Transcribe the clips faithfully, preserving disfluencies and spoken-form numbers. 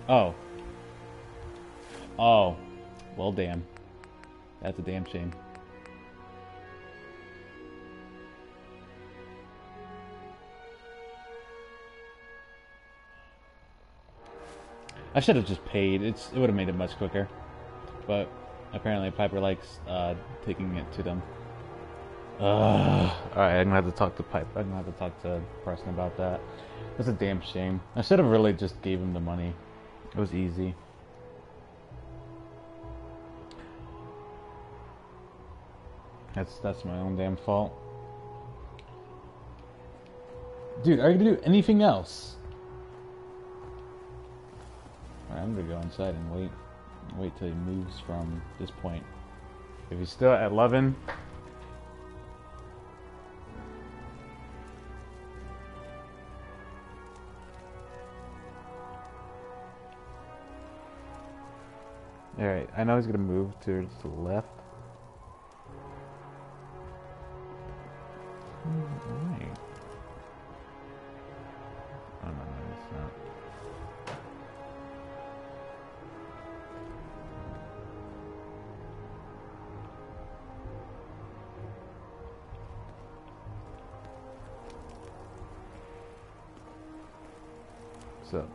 Oh. Oh. Well, damn. That's a damn shame. I should have just paid. It's it would have made it much quicker. But apparently Piper likes uh, taking it to them. Ugh. Alright, I'm gonna have to talk to Piper. I'm gonna have to talk to Preston about that. That's a damn shame. I should have really just gave him the money. It was easy. That's that's my own damn fault. Dude, are you gonna do anything else? Alright, I'm gonna go inside and wait. Wait till he moves from this point. If he's still at eleven. Alright, I know he's gonna move towards the left. Alright. Oh no, no, it's not. So.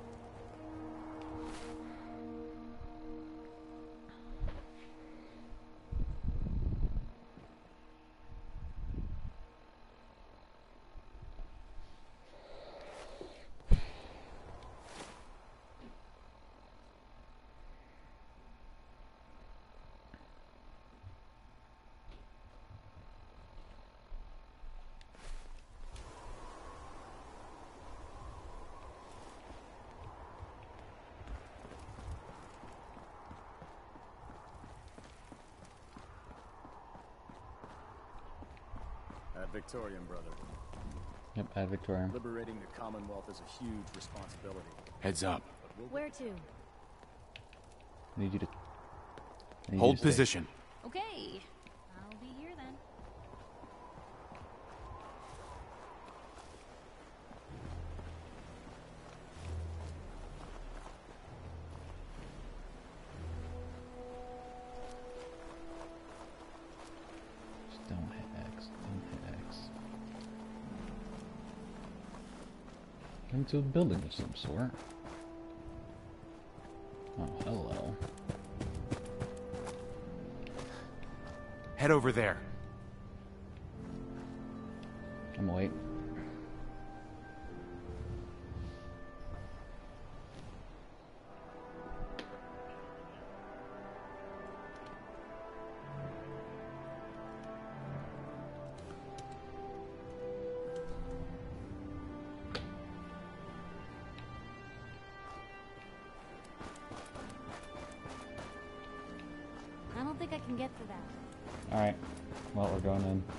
Victorian, brother. Yep, at Victorian. Liberating the Commonwealth is a huge responsibility. Heads up. We'll Where to? I need you to... I need Hold you to stay. position. Okay. I'll be here then. Just don't hit X. Don't hit X. Into a building of some sort. Oh, hello. Head over there. I'm late. I don't think I can get to that. Alright. Well, we're going in.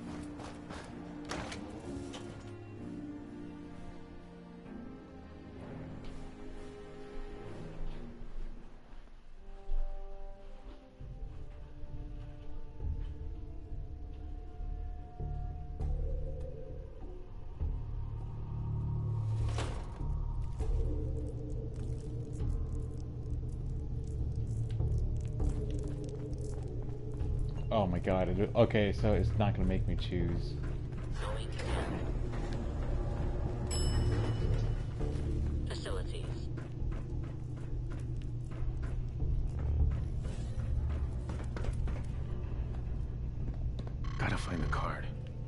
Oh my god. It, okay, so it's not gonna make me choose. Facilities. Gotta find the card.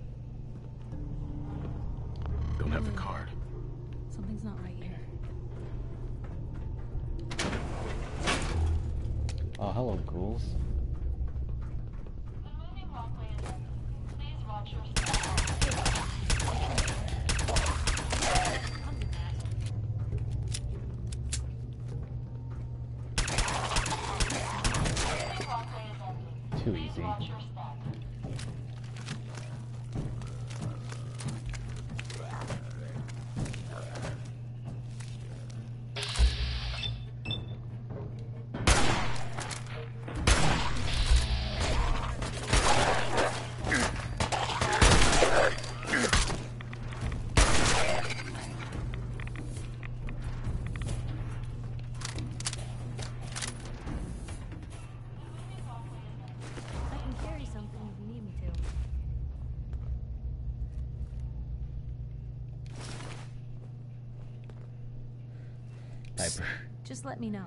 Don't have the card. Something's not right here. Oh, hello, ghouls. Too easy. Piper. Just let me know.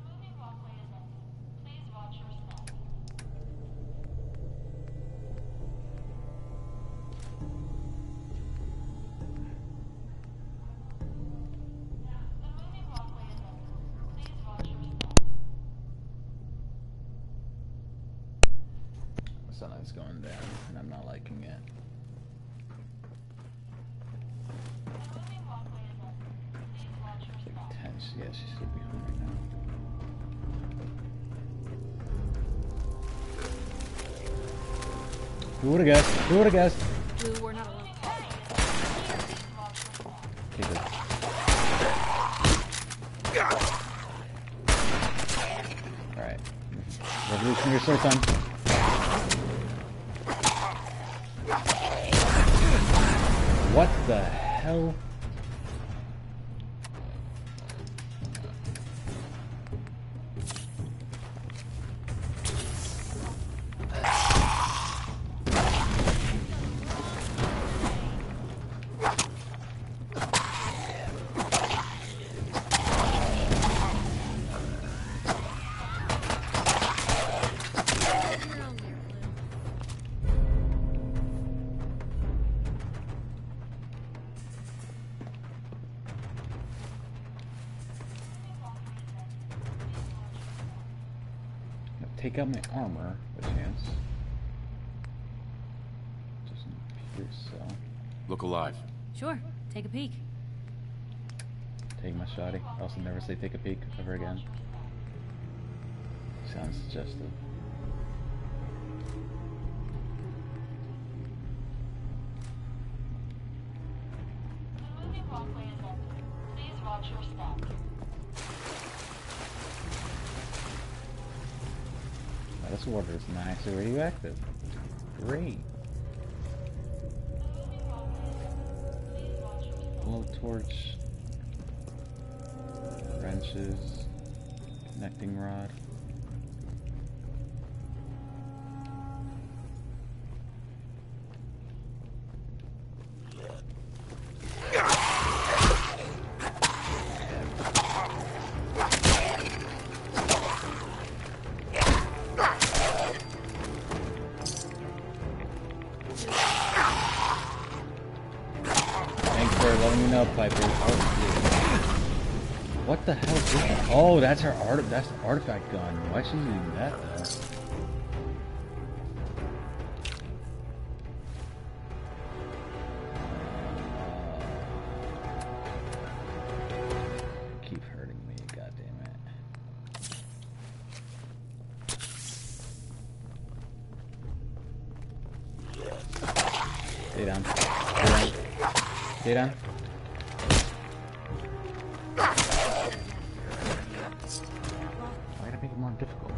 The sun is going down, and I'm not liking it. It's like tense. Yeah, she should be home right now. Who would have guessed? Who would have guessed? Blue, we're not alone. Okay, good. Alright. Revolutionary sword time. What the hell? Take out my armor, a chance. Doesn't appear so. Look alive. Sure, take a peek. Take my shotty. I also never say take a peek ever again. Sounds suggestive. Please watch your step. This water is nice and radioactive. Great. Blowtorch. Wrenches. Connecting rod. Piper. Oh, what the hell is that? Oh, that's her art. That's the artifact gun. Why is she using that though? Keep hurting me, god damn it. Stay down. Stay down. Stay down. Make it more difficult.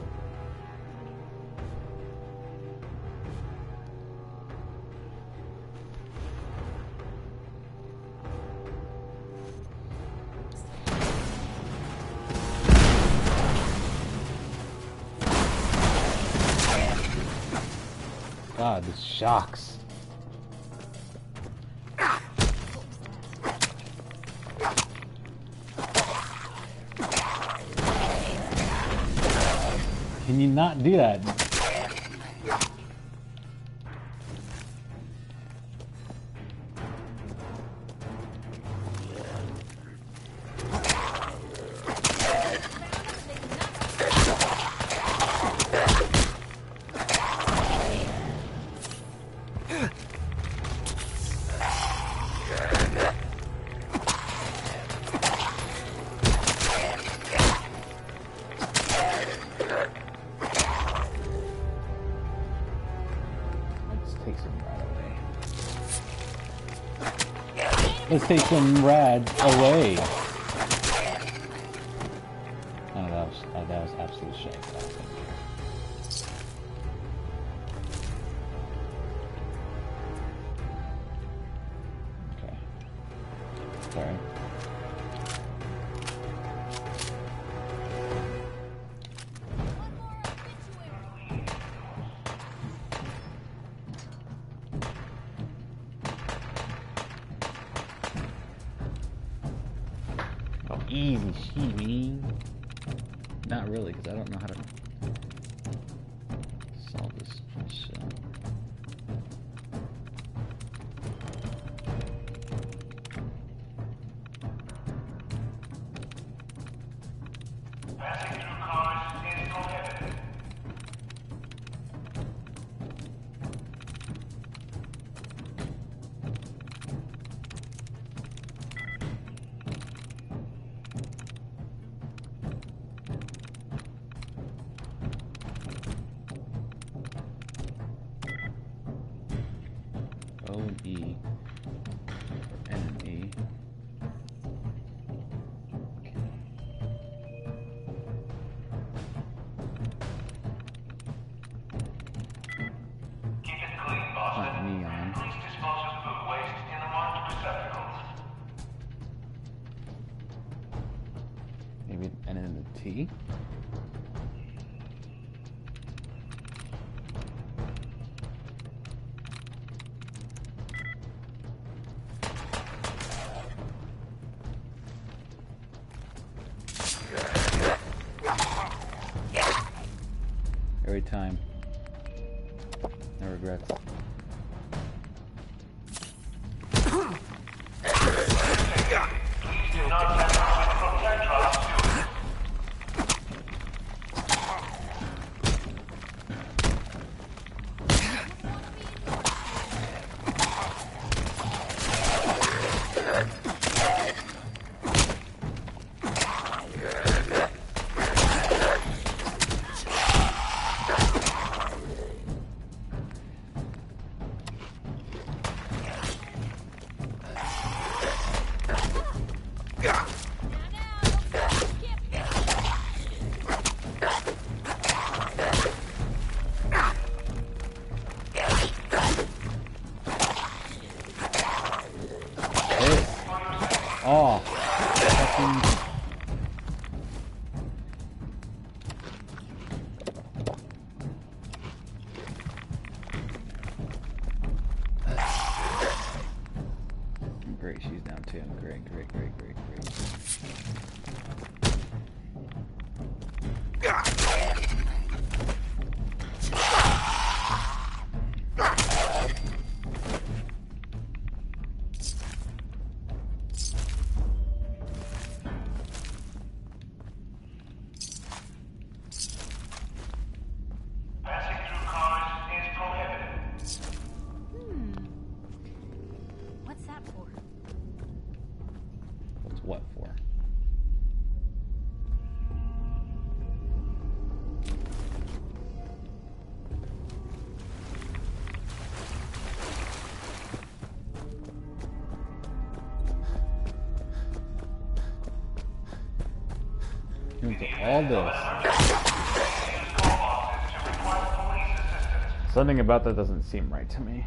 God, this shocks. Can you not do that? Let's take some rads away. Oh, that was, oh, that was absolute shit. Okay. Sorry. easy shit, man. Not really, because I don't know how to solve this shit. Passing through cars is prohibited. O and E. N and E. Keep it clean, Boston. Not neon. Please dispose of food waste in the marked receptacles. Maybe an N and a T. Every time. No regrets. Please do not tamper with Protectron's fuel. Oh, fucking. Great, she's down too. Great, great, great, great, great. Passing through cars is prohibited. Hmm. What's that for? What's what for? Into all this. Something about that doesn't seem right to me.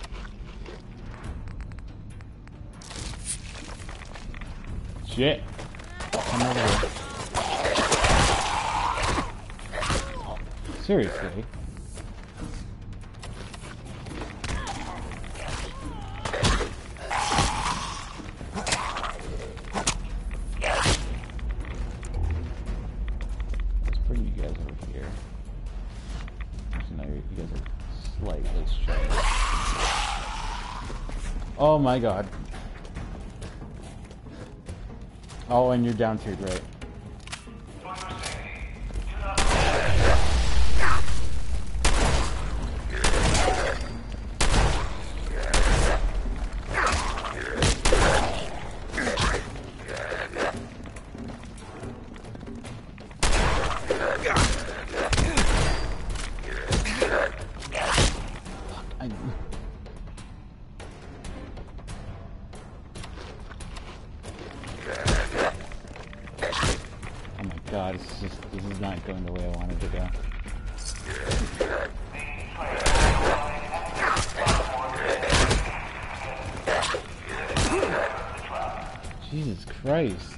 Shit. Come over here. Seriously. Let's bring you guys over here. So now you guys are slightly straight. Oh my god. Oh, and you're down too, great. I... Oh my god, this is just, this is not going the way I wanted to go. Jesus Christ.